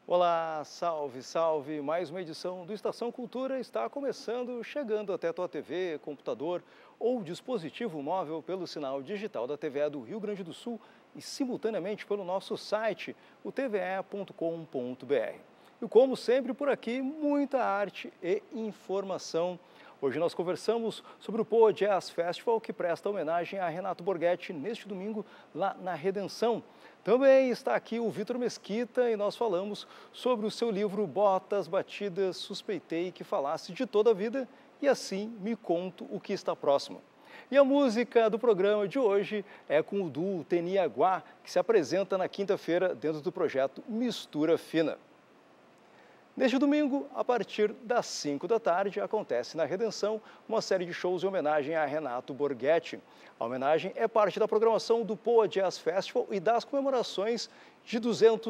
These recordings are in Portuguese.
Olá, salve, salve! Mais uma edição do Estação Cultura está começando, chegando até a tua TV, computador ou dispositivo móvel pelo sinal digital da TVE do Rio Grande do Sul e simultaneamente pelo nosso site, o tve.com.br. E como sempre por aqui, muita arte e informação. Hoje nós conversamos sobre o Poa Jazz Festival, que presta homenagem a Renato Borghetti neste domingo lá na Redenção. Também está aqui o Vitor Mesquita e nós falamos sobre o seu livro Botas Batidas, suspeitei que falasse de toda a vida e assim me conto o que está próximo. E a música do programa de hoje é com o duo Teniaguá, que se apresenta na quinta-feira dentro do projeto Mistura Fina. Neste domingo, a partir das 5 da tarde, acontece na Redenção uma série de shows em homenagem a Renato Borghetti. A homenagem é parte da programação do Poa Jazz Festival e das comemorações de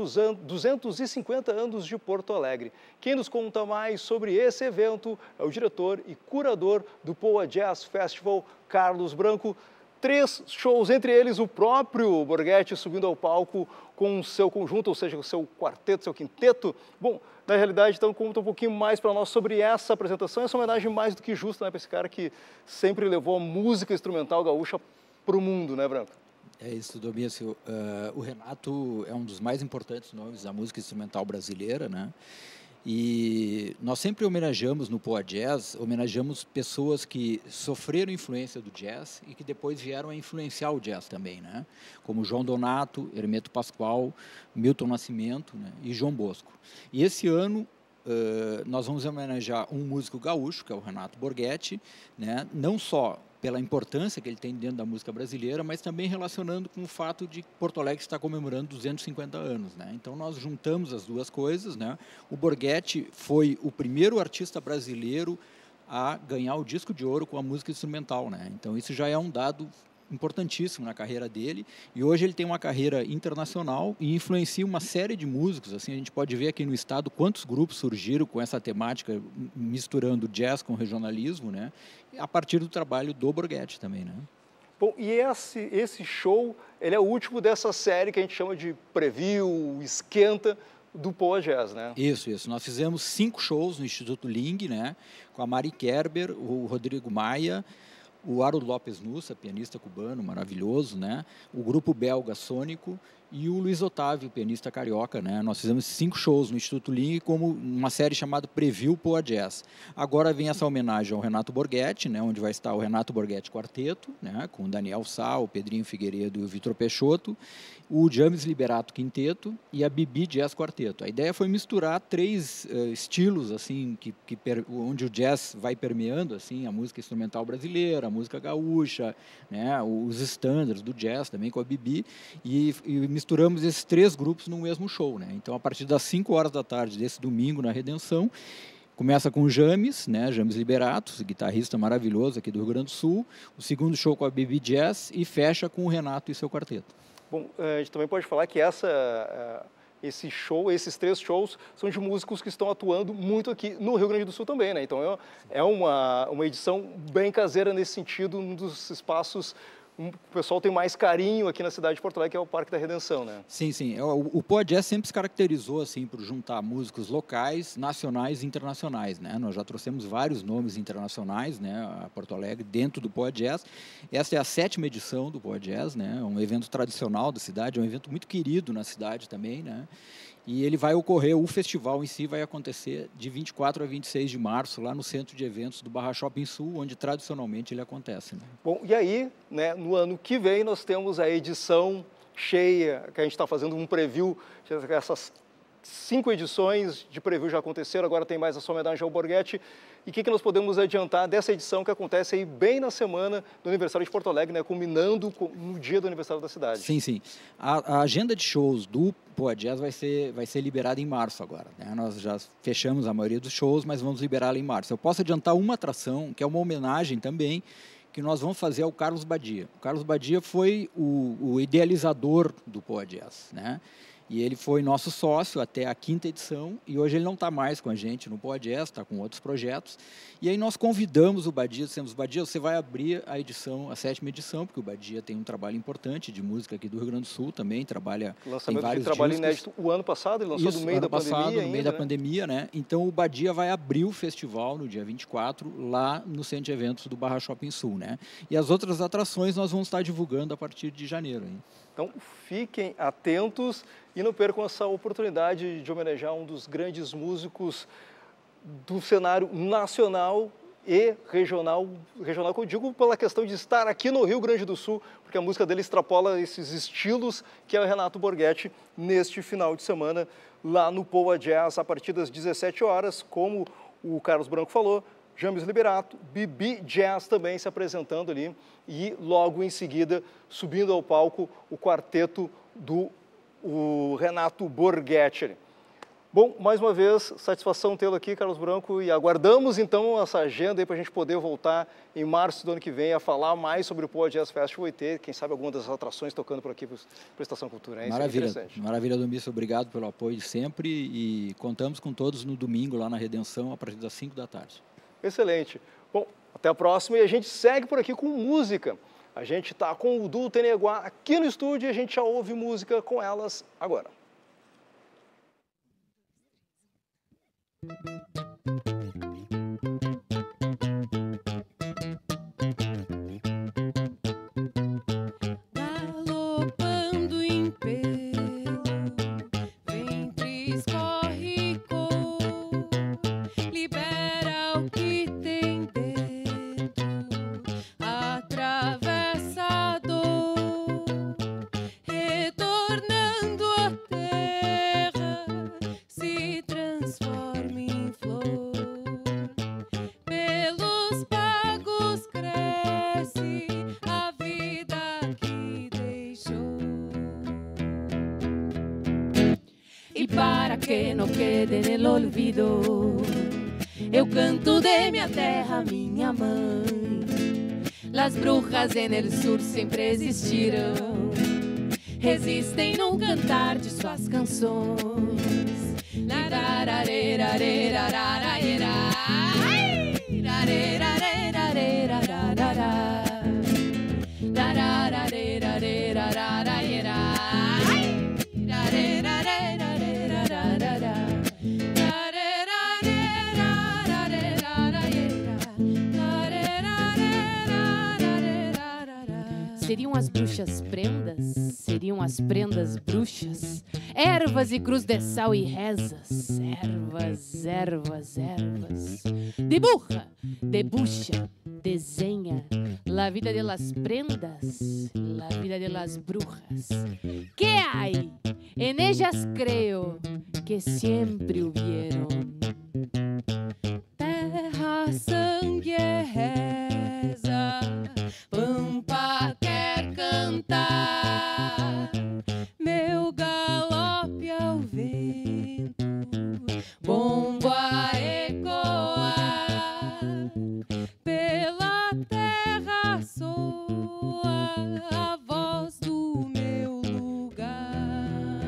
250 anos de Porto Alegre. Quem nos conta mais sobre esse evento é o diretor e curador do Poa Jazz Festival, Carlos Branco. 3 shows, entre eles o próprio Borghetti subindo ao palco com o seu conjunto, ou seja, o seu quarteto, seu quinteto. Bom, na realidade, então, conta um pouquinho mais para nós sobre essa apresentação, essa homenagem mais do que justa, né, para esse cara que sempre levou a música instrumental gaúcha para o mundo, né, Branco? É isso, Domício. O Renato é um dos mais importantes nomes da música instrumental brasileira, né? E nós sempre homenageamos no Poa Jazz, homenageamos pessoas que sofreram influência do jazz e que depois vieram a influenciar o jazz também, né? Como João Donato, Hermeto Pascoal, Milton Nascimento, né? E João Bosco. E esse ano nós vamos homenagear um músico gaúcho, que é o Renato Borghetti, né? Não só pela importância que ele tem dentro da música brasileira, mas também relacionando com o fato de Porto Alegre estar comemorando 250 anos, né? Então nós juntamos as duas coisas, né? O Borghetti foi o primeiro artista brasileiro a ganhar o disco de ouro com a música instrumental, né? Então isso já é um dado importantíssimo na carreira dele, e hoje ele tem uma carreira internacional e influencia uma série de músicos. Assim, a gente pode ver aqui no estado quantos grupos surgiram com essa temática, misturando jazz com regionalismo, né? A partir do trabalho do Borghetti também, né? Bom, e esse show, ele é o último dessa série que a gente chama de preview, esquenta, do Poa Jazz, né? Isso. Nós fizemos 5 shows no Instituto Ling, né? Com a Mari Kerber, o Rodrigo Maia, o Harold Lopes Nussa, pianista cubano maravilhoso, né? O grupo belga Sônico e o Luiz Otávio, pianista carioca, né? Nós fizemos 5 shows no Instituto Ling como uma série chamada Preview Poa Jazz. Agora vem essa homenagem ao Renato Borghetti, né? Onde vai estar o Renato Borghetti Quarteto, né? Com o Daniel Sá, o Pedrinho Figueiredo e o Vitor Peixoto, o James Liberato Quinteto e a Bibi Jazz Quarteto. A ideia foi misturar 3 estilos, assim, onde o jazz vai permeando, assim, a música instrumental brasileira, a música gaúcha, né? Os estándares do jazz também com a Bibi, e misturamos esses 3 grupos no mesmo show, né? Então, a partir das 5 horas da tarde desse domingo na Redenção, começa com o James, né? James Liberato, guitarrista maravilhoso aqui do Rio Grande do Sul, o segundo show com a Bibi Jazz e fecha com o Renato e seu quarteto. Bom, a gente também pode falar que esses 3 shows são de músicos que estão atuando muito aqui no Rio Grande do Sul também, né? Então é uma edição bem caseira nesse sentido, um dos espaços o pessoal tem mais carinho aqui na cidade de Porto Alegre, que é o Parque da Redenção, né? Sim. O Poa Jazz sempre se caracterizou assim por juntar músicos locais, nacionais e internacionais, né? Nós já trouxemos vários nomes internacionais, né, a Porto Alegre dentro do Poa Jazz. Essa é a 7ª edição do Poa Jazz, né? Um evento tradicional da cidade, um evento muito querido na cidade também, né? E ele vai ocorrer, o festival em si vai acontecer de 24 a 26 de março, lá no Centro de Eventos do Barra Shopping Sul, onde tradicionalmente ele acontece, né? Bom, e aí, né, no ano que vem nós temos a edição cheia, que a gente está fazendo um preview, essas 5 edições de preview já aconteceram, agora tem mais a sua homenagem ao Borghetti. E o que nós podemos adiantar dessa edição que acontece aí bem na semana do aniversário de Porto Alegre, né, culminando no dia do aniversário da cidade? Sim. A agenda de shows do Poa Jazz vai ser liberada em março agora, né? Nós já fechamos a maioria dos shows, mas vamos liberá-la em março. Eu posso adiantar uma atração, que é uma homenagem também, que nós vamos fazer ao Carlos Badia. O Carlos Badia foi o idealizador do Poa Jazz, né? E ele foi nosso sócio até a 5ª edição, e hoje ele não está mais com a gente no Poa Jazz, está com outros projetos. E aí nós convidamos o Badia, dissemos: Badia, você vai abrir a 7ª edição, porque o Badia tem um trabalho importante de música aqui do Rio Grande do Sul também, trabalha em vários trabalho discos. inédito o ano passado, ele lançou no meio da pandemia. No meio da pandemia, né? Então o Badia vai abrir o festival no dia 24, lá no Centro de Eventos do Barra Shopping Sul, né? E as outras atrações nós vamos estar divulgando a partir de janeiro, hein? Então, fiquem atentos e não percam essa oportunidade de homenagear um dos grandes músicos do cenário nacional e regional, que eu digo pela questão de estar aqui no Rio Grande do Sul, porque a música dele extrapola esses estilos, que é o Renato Borghetti, neste final de semana, lá no Poa Jazz, a partir das 17 horas, como o Carlos Branco falou, James Liberato, Bibi Jazz também se apresentando ali, e logo em seguida, subindo ao palco, o quarteto do Renato Borghetti. Bom, mais uma vez, satisfação tê-lo aqui, Carlos Branco, e aguardamos então essa agenda aí para a gente poder voltar em março do ano que vem a falar mais sobre o Poa Jazz Festival e ter, quem sabe, alguma das atrações tocando por aqui para a Estação Cultura. Maravilha, maravilha, Domício, obrigado pelo apoio de sempre e contamos com todos no domingo lá na Redenção a partir das 5 da tarde. Excelente. Bom, até a próxima e a gente segue por aqui com música. A gente está com o Duo Teneguá aqui no estúdio e a gente já ouve música com elas agora. Galopando em pelo, ventre escorre cor, libera o que tem dentro, atravessa a dor, retornando à terra, se transforma em flor. Pelos pagos cresce a vida que deixou. Y para que no quede en el olvido, eu canto de minha terra, minha mãe. Las brujas en el sur sempre existirão, resistem no cantar de suas canções. Seriam as bruxas prendas? Seriam as prendas bruxas? Ervas e cruz de sal e rezas. Ervas, ervas, ervas. Dibuja, debuxa, desenha. La vida de las prendas, la vida de las brujas. Que hay? En ellas creo que siempre hubieron. Terra, sangue, reza. Pampa quer cantar, meu galope ao vento, bombo a ecoar, pela terra soa a voz do meu lugar.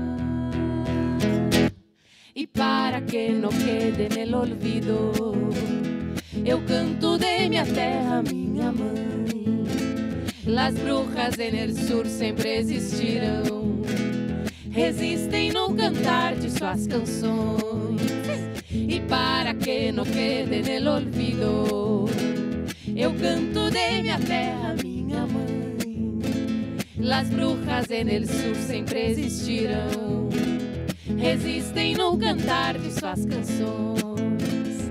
E para que não quede nel olvido, eu canto de minha terra, minha mãe. Las brujas en el sur sempre existirão, resistem no cantar de suas canções. E para que não quede nel olvido, eu canto de minha terra, minha mãe. Las brujas en el sur sempre existirão, resistem no cantar de suas canções.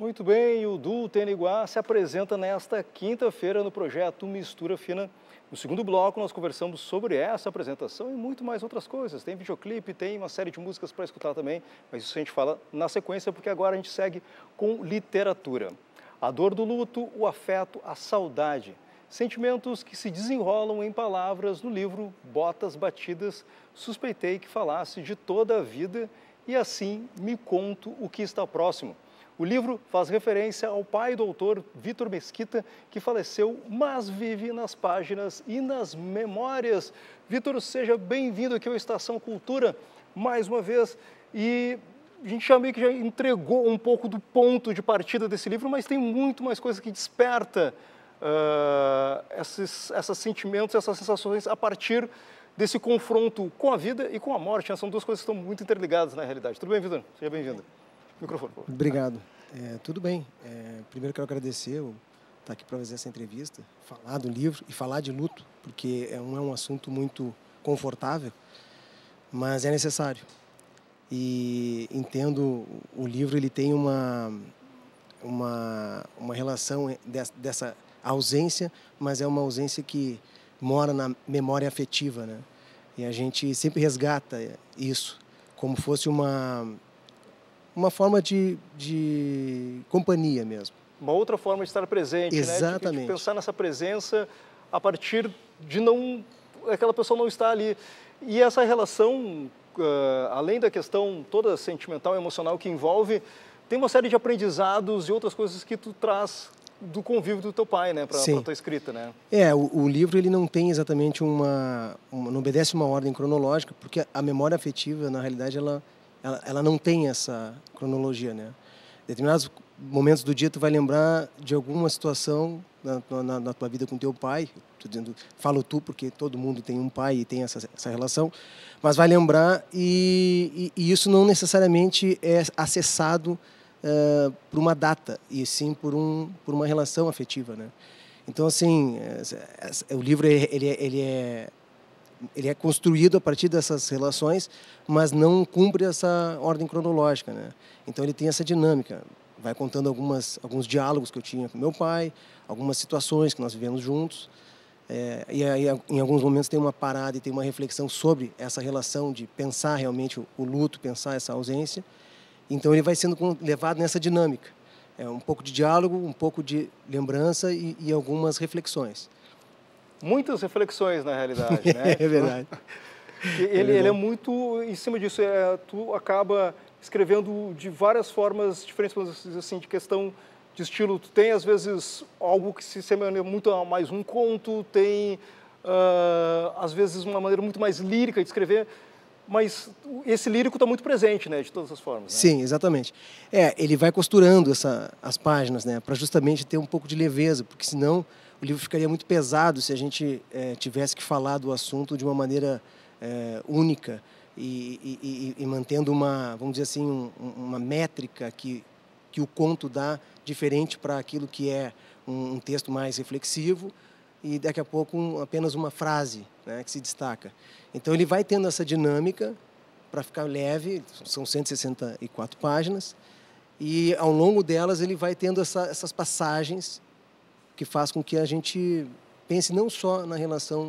Muito bem, o Duo Teniguá se apresenta nesta quinta-feira no projeto Mistura Fina. No segundo bloco, nós conversamos sobre essa apresentação e muito mais outras coisas. Tem videoclipe, tem uma série de músicas para escutar também, mas isso a gente fala na sequência, porque agora a gente segue com literatura. A dor do luto, o afeto, a saudade. Sentimentos que se desenrolam em palavras no livro Botas Batidas. Suspeitei que falasse de toda a vida e assim me conto o que está próximo. O livro faz referência ao pai do autor, Vitor Mesquita, que faleceu, mas vive nas páginas e nas memórias. Vitor, seja bem-vindo aqui ao Estação Cultura, mais uma vez. E a gente já meio que já entregou um pouco do ponto de partida desse livro, mas tem muito mais coisa que desperta esses sentimentos, essas sensações a partir desse confronto com a vida e com a morte. São duas coisas que estão muito interligadas na realidade. Tudo bem, Vitor? Seja bem-vindo. Microfone, por favor. Obrigado. Tudo bem. Primeiro quero agradecer estar aqui para fazer essa entrevista, falar do livro e falar de luto, porque não é um assunto muito confortável, mas é necessário. E entendo, o livro ele tem uma relação dessa ausência, mas é uma ausência que mora na memória afetiva, né? E a gente sempre resgata isso, como fosse uma forma de companhia mesmo. Uma outra forma de estar presente, exatamente, né? De pensar nessa presença a partir de aquela pessoa não estar ali. E essa relação, além da questão toda sentimental e emocional que envolve, tem uma série de aprendizados e outras coisas que tu traz do convívio do teu pai, né, para a tua escrita, né? O livro ele não tem exatamente não obedece uma ordem cronológica, porque a memória afetiva, na realidade, ela não tem essa cronologia, né? Em determinados momentos do dia tu vai lembrar de alguma situação na tua vida com teu pai, falo tu porque todo mundo tem um pai e tem essa relação, mas vai lembrar e isso não necessariamente é acessado por uma data, e sim por uma relação afetiva, né? Então, assim, o livro ele é construído a partir dessas relações, mas não cumpre essa ordem cronológica, né? Então ele tem essa dinâmica, vai contando alguns diálogos que eu tinha com meu pai, algumas situações que nós vivemos juntos, e aí em alguns momentos tem uma parada e tem uma reflexão sobre essa relação de pensar realmente o luto, pensar essa ausência. Então ele vai sendo levado nessa dinâmica, um pouco de diálogo, um pouco de lembrança e algumas reflexões. Muitas reflexões, na realidade, né? É verdade. Ele é muito em cima disso. Tu acaba escrevendo de várias formas diferentes, assim, de questão de estilo. Tu tem, às vezes, algo que se semelha muito a mais um conto, tem, às vezes, uma maneira muito mais lírica de escrever, mas esse lírico está muito presente, né, de todas as formas, né? Sim, exatamente. Ele vai costurando as páginas, né, para justamente ter um pouco de leveza, porque senão o livro ficaria muito pesado se a gente tivesse que falar do assunto de uma maneira única e mantendo vamos dizer assim, uma métrica que o conto dá diferente para aquilo que é um texto mais reflexivo e daqui a pouco apenas uma frase, né, que se destaca. Então ele vai tendo essa dinâmica para ficar leve, são 164 páginas, e ao longo delas ele vai tendo essas passagens que faz com que a gente pense não só na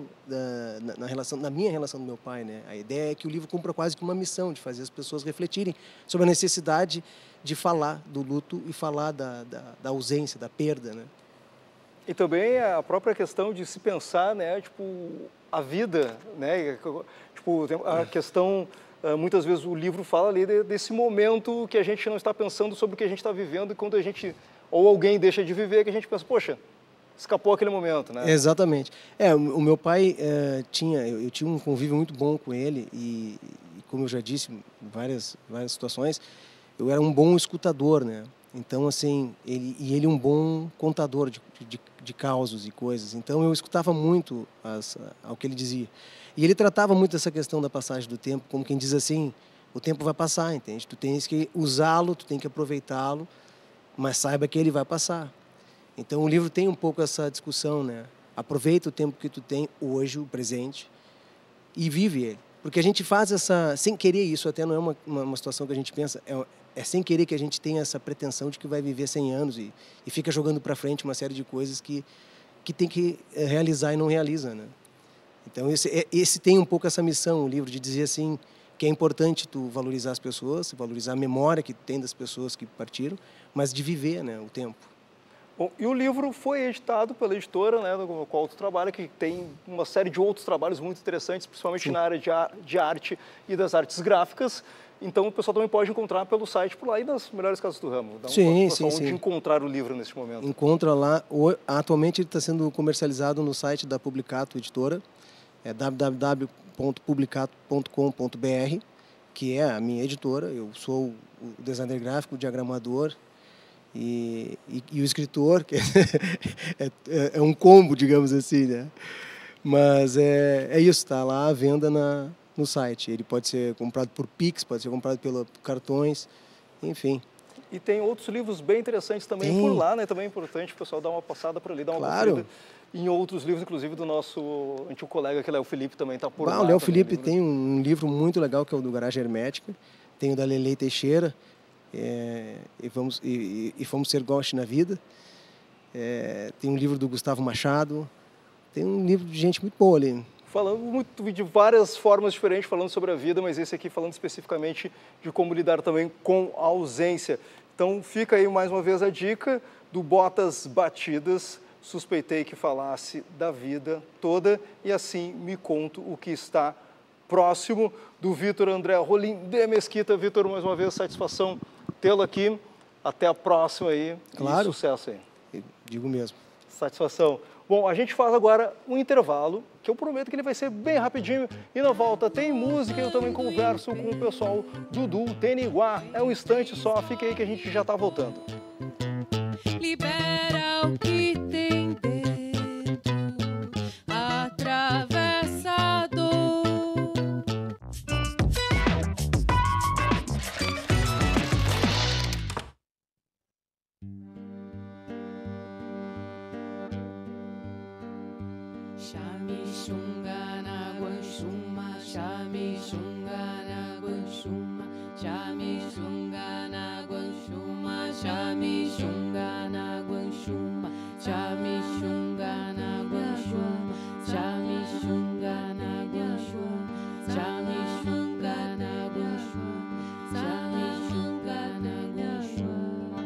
minha relação do meu pai, né? A ideia é que o livro cumpra quase que uma missão de fazer as pessoas refletirem sobre a necessidade de falar do luto e falar da ausência, da perda, né? E também a própria questão de se pensar, né, tipo, a vida, né, tipo, a questão, muitas vezes o livro fala ali desse momento que a gente não está pensando sobre o que a gente está vivendo e quando a gente, ou alguém deixa de viver, que a gente pensa, poxa, escapou aquele momento, né? Exatamente. O meu pai eu tinha um convívio muito bom com ele e como eu já disse em várias situações, eu era um bom escutador, né? Então, assim, ele um bom contador de causos e coisas. Então, eu escutava muito ao que ele dizia. E ele tratava muito essa questão da passagem do tempo, como quem diz assim, o tempo vai passar, entende? Tu tens que usá-lo, tu tem que aproveitá-lo, mas saiba que ele vai passar. Então, o livro tem um pouco essa discussão, né? Aproveita o tempo que tu tem hoje, o presente, e vive ele. Porque a gente faz sem querer, isso até não é uma situação que a gente pensa, é sem querer que a gente tenha essa pretensão de que vai viver 100 anos e fica jogando para frente uma série de coisas que tem que realizar e não realiza, né? Então, esse tem um pouco essa missão, o livro, de dizer assim, que é importante tu valorizar as pessoas, valorizar a memória que tem das pessoas que partiram, mas de viver, né, o tempo. Bom, e o livro foi editado pela editora, né, com a qual tu trabalha, que tem uma série de outros trabalhos muito interessantes, principalmente Sim. na área de arte e das artes gráficas. Então, o pessoal também pode encontrar pelo site por lá e nas melhores casas do ramo. Dá Sim, onde encontrar o livro neste momento. Encontra lá. Atualmente ele está sendo comercializado no site da Publicato Editora, é www.publicato.com.br, que é a minha editora. Eu sou o designer gráfico, o diagramador e o escritor, que é um combo, digamos assim, né? Mas é isso, está lá à venda no site. Ele pode ser comprado por Pix, pode ser comprado por cartões, enfim. E tem outros livros bem interessantes também por lá, né? Também é importante o pessoal dar uma passada por ali, dar uma conferida em outros livros, inclusive do nosso antigo colega, que é o Léo Felipe, também está por lá. O Léo Felipe tem um livro muito legal, que é o do Garagem Hermética. Tem o da Lelei Teixeira, e Fomos Ser Ghost na Vida. Tem um livro do Gustavo Machado. Tem um livro de gente muito boa ali. Falando muito de várias formas diferentes, falando sobre a vida, mas esse aqui falando especificamente de como lidar também com a ausência. Então fica aí mais uma vez a dica do Botas Batidas. Suspeitei que falasse da vida toda e assim me conto o que está próximo, do Vitor André Rolim de Mesquita. Vitor, mais uma vez, satisfação tê-lo aqui. Até a próxima aí. Claro. E sucesso aí. Eu digo mesmo. Satisfação. Bom, a gente faz agora um intervalo, que eu prometo que ele vai ser bem rapidinho. E na volta tem música e eu também converso com o pessoal do Dudu Teniguá. É um instante só, fica aí que a gente já está voltando. Libera o que tem dentro, atravessa a dor. Chame Xungana Guanxuma, chame Xungana Guanxuma, chame Xungana Guanxuma, chame Xungana Guanxuma, chame Xungana Guanxuma, chame Xungana Guanxuma, chame Xungana Guanxuma, chame Xungana Guanxuma.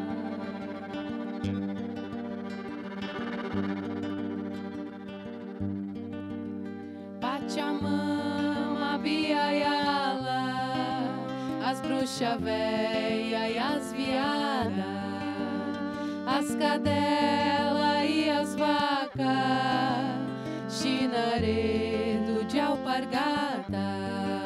Pachamama, Biayala, as bruxas véia e as viadas, as cadelas e as vacas, chinaredo de alpargata.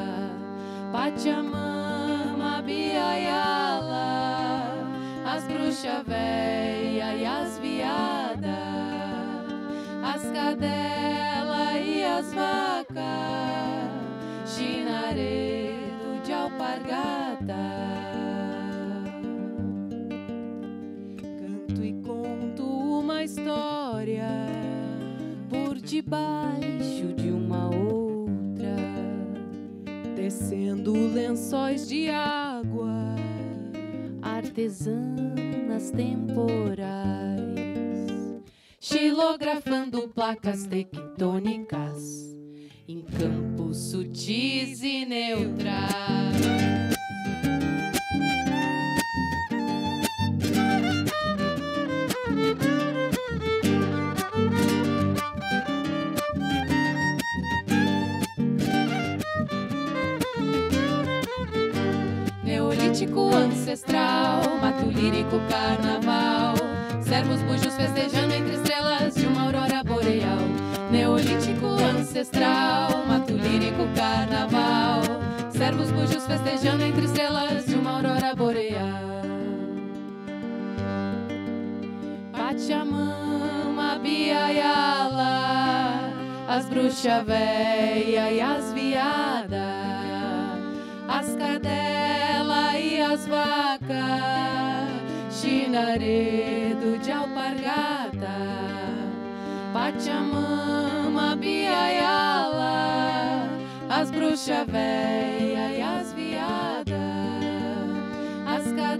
Pachamama, Biayala, as bruxas véia e as viadas, as cadelas e as vacas, chinaredo de alpargata. Canto e conto uma história por debaixo de uma outra, tecendo lençóis de água, artesãs temporais, xilografando placas tectônicas em campos sutis e neutrais. Neolítico ancestral, mato lírico carnaval, servos bujos festejando entre estrelas de uma aurora boreal. Neolítico ancestral, mato lírico carnaval, servos bujos festejando entre estrelas de uma aurora boreal. Pachamama, Biayala, as bruxas véia e as viadas, as cadelas e as vacas, chinaredo de alpargata. Pachamama, Biayala, as bruxas véia e as viadas, as cadelas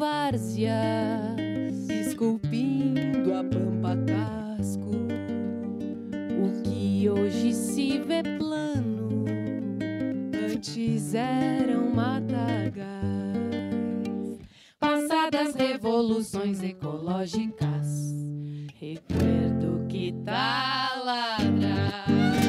várzeas, esculpindo a pampa casco. O que hoje se vê plano, antes eram matagal. Passadas revoluções ecológicas, recuerdo que taladrar.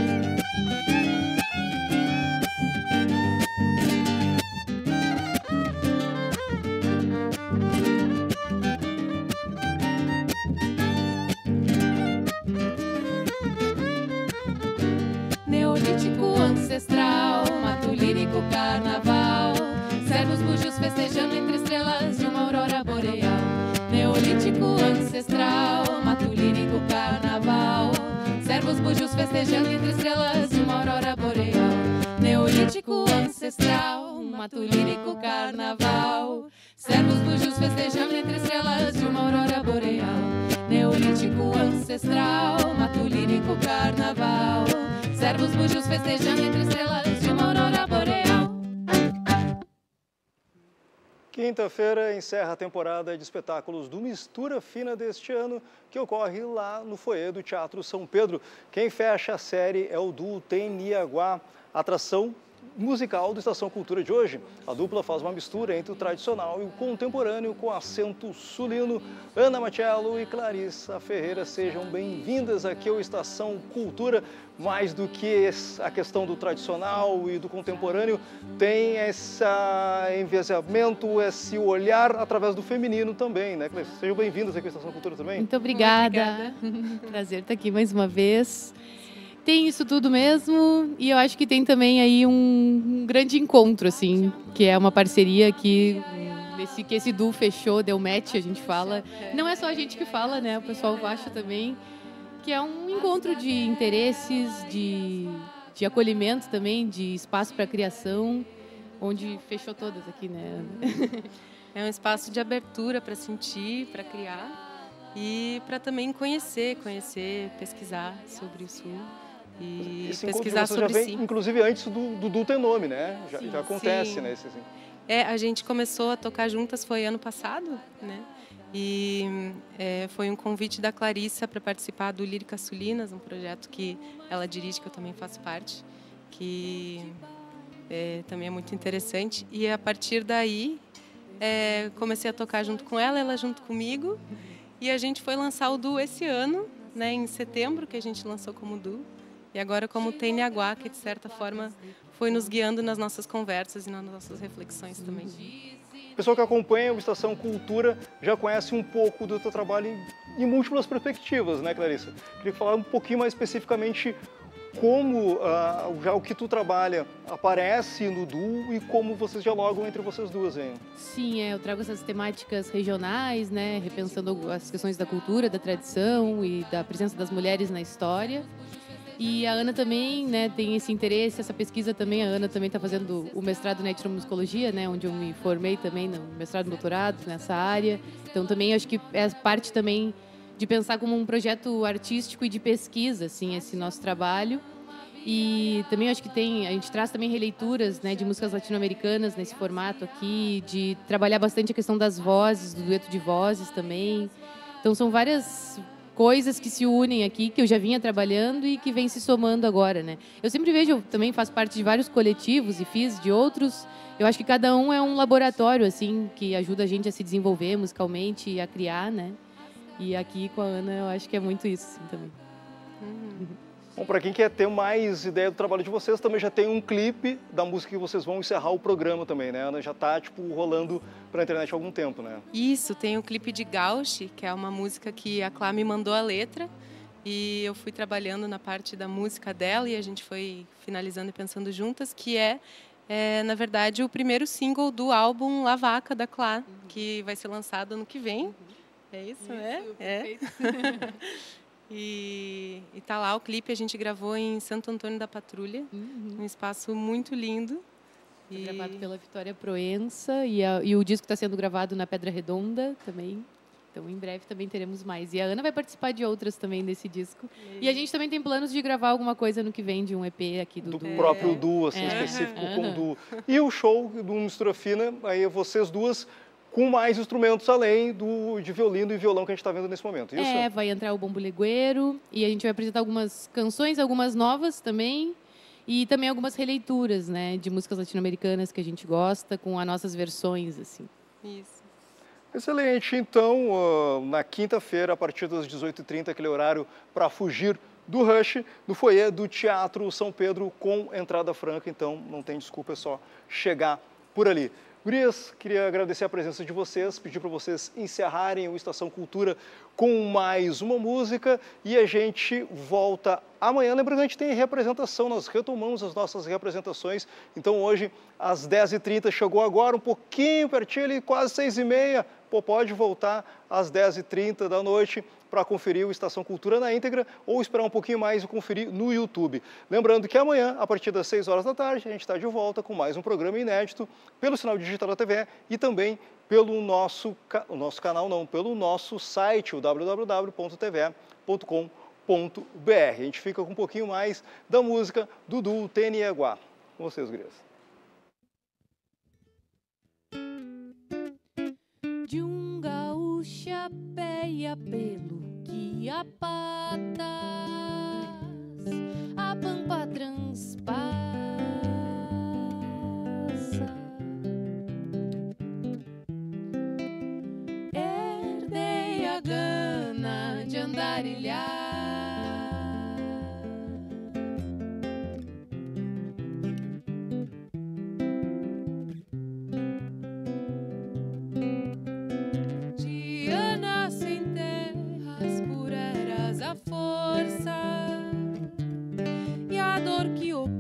Neolítico ancestral, mato lírico carnaval, servos búzios festejando entre estrelas de uma aurora boreal. Neolítico ancestral, mato lírico carnaval, servos búzios festejando entre estrelas de uma aurora boreal. Neolítico ancestral, mato lírico carnaval, servos búzios festejando entre estrelas de uma aurora boreal. Neolítico ancestral, mato lírico carnaval, servos búzios festejando entre estrelas de uma aurora boreal. Quinta-feira encerra a temporada de espetáculos do Mistura Fina deste ano, que ocorre lá no foyer do Teatro São Pedro. Quem fecha a série é o duo Tem Iaguá, atração musical do Estação Cultura de hoje. A dupla faz uma mistura entre o tradicional e o contemporâneo com acento sulino. Ana Machello e Clarissa Ferreira, sejam bem-vindas aqui ao Estação Cultura. Mais do que a questão do tradicional e do contemporâneo, tem esse enviesamento, esse olhar através do feminino também, né, Clarissa? Sejam bem-vindas aqui à Estação Cultura também. Muito obrigada. Prazer estar aqui mais uma vez. Tem isso tudo mesmo, e eu acho que tem também aí um grande encontro, assim, que é uma parceria que esse duo fechou, deu match, a gente fala. Não é só a gente que fala, né? O pessoal acha também que é um encontro de interesses, de acolhimento também, de espaço para criação, onde fechou todas aqui, né? É um espaço de abertura para sentir, para criar e para também conhecer, pesquisar sobre o Sul. E esse pesquisar sobre já vem, si. Inclusive antes do duo ter nome, né? Já acontece, sim. né? A gente começou a tocar juntas foi ano passado, né? E foi um convite da Clarissa para participar do Líricas Sulinas, um projeto que ela dirige, que eu também faço parte, que também é muito interessante. E a partir daí comecei a tocar junto com ela junto comigo, e a gente foi lançar o duo esse ano, né? Em setembro, que a gente lançou como duo. E agora como Tem Iaguá, que de certa forma foi nos guiando nas nossas conversas e nas nossas reflexões também. O pessoal que acompanha o Estação Cultura já conhece um pouco do teu trabalho em múltiplas perspectivas, né, Clarissa? Queria falar um pouquinho mais especificamente como já o que tu trabalha aparece no duo e como vocês dialogam entre vocês duas, hein? Sim, eu trago essas temáticas regionais, né, repensando as questões da cultura, da tradição e da presença das mulheres na história. E a Ana também, né, tem esse interesse, essa pesquisa também. A Ana também está fazendo o mestrado em etnomusicologia, né, onde eu me formei também no mestrado e doutorado nessa área. Então também acho que é parte também de pensar como um projeto artístico e de pesquisa, assim, esse nosso trabalho. E também acho que a gente traz também releituras, né, de músicas latino-americanas nesse formato aqui, de trabalhar bastante a questão das vozes, do dueto de vozes também. Então são várias coisas que se unem aqui, que eu já vinha trabalhando e que vem se somando agora, né? Eu sempre vejo, eu também faço parte de vários coletivos e fiz de outros. Eu acho que cada um é um laboratório, assim, que ajuda a gente a se desenvolver musicalmente e a criar, né? E aqui com a Ana eu acho que é muito isso, assim, também. Bom, para quem quer ter mais ideia do trabalho de vocês, também já tem um clipe da música que vocês vão encerrar o programa também, né, Ana? Já está, rolando para a internet há algum tempo, né? Isso, tem o clipe de Gauche, que é uma música que a Clá me mandou a letra, e eu fui trabalhando na parte da música dela, e a gente foi finalizando e pensando juntas, que na verdade, o primeiro single do álbum La Vaca, da Clá, que vai ser lançado ano que vem. É isso, né? É. E tá lá o clipe, a gente gravou em Santo Antônio da Patrulha, um espaço muito lindo. Foi gravado pela Vitória Proença e o disco está sendo gravado na Pedra Redonda também. Então, em breve também teremos mais. E a Ana vai participar de outras também desse disco. E a gente também tem planos de gravar alguma coisa no que vem, de um EP aqui do próprio duo, assim, específico com o duo. E o show do Mistura Fina, aí vocês duas com mais instrumentos além de violino e violão que a gente está vendo nesse momento. Isso? Vai entrar o bombo legueiro e a gente vai apresentar algumas canções, algumas novas também. E também algumas releituras, né, de músicas latino-americanas que a gente gosta, com as nossas versões, assim. Isso. Excelente. Então, na quinta-feira, a partir das 18h30, aquele horário para fugir do rush, no foyer do Teatro São Pedro, com entrada franca. Então, não tem desculpa, é só chegar por ali. Gurias, queria agradecer a presença de vocês, pedir para vocês encerrarem o Estação Cultura com mais uma música e a gente volta amanhã. Lembrando que a gente tem representação, nós retomamos as nossas representações. Então hoje, às 10h30, chegou agora, um pouquinho pertinho ali, quase 6h30. Pode voltar às 10h30 da noite para conferir o Estação Cultura na íntegra ou esperar um pouquinho mais e conferir no YouTube. Lembrando que amanhã, a partir das 6 horas da tarde, a gente está de volta com mais um programa inédito pelo sinal digital da TV e também pelo nosso canal, pelo nosso site, o www.tve.com.br. A gente fica com um pouquinho mais da música do duo Teniegua. Com vocês, gurias. De um gaúcho a pé e a pelo que a patas a pampa transpassa, herdei a gana de andarilhar. A força e a dor que oculta,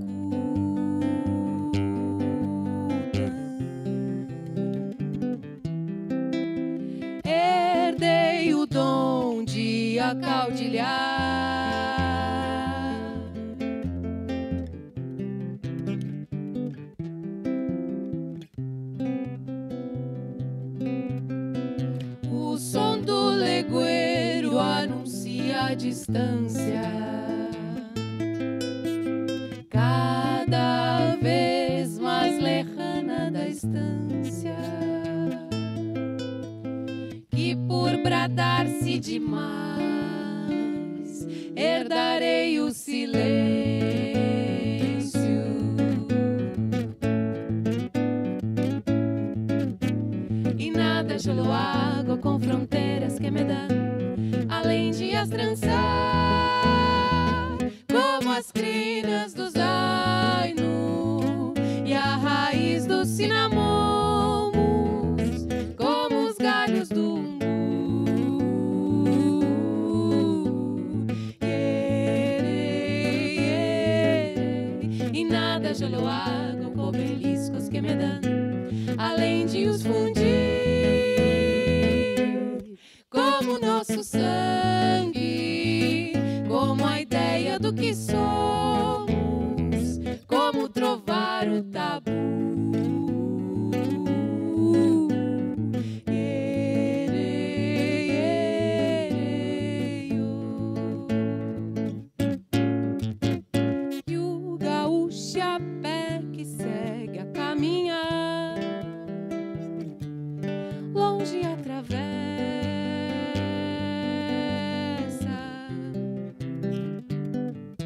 herdei o dom de acaudilhar. O som do legueiro anuncia a distância, cada vez mais lejana da estância, que por bradar-se demais herdarei o silêncio. E nada jolo água com fronteiras que me dão, além de as trançar, como as crinas do zaino e a raiz dos cinamomos, como os galhos do umbu. E nada jolo água com beliscos que me dão, além de os fundir como nosso sangue, como a ideia do que somos, como trovar o tabu. E o gaúcho a pé que segue a caminhar, longe através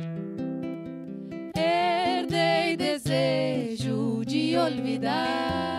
desejo de olvidar.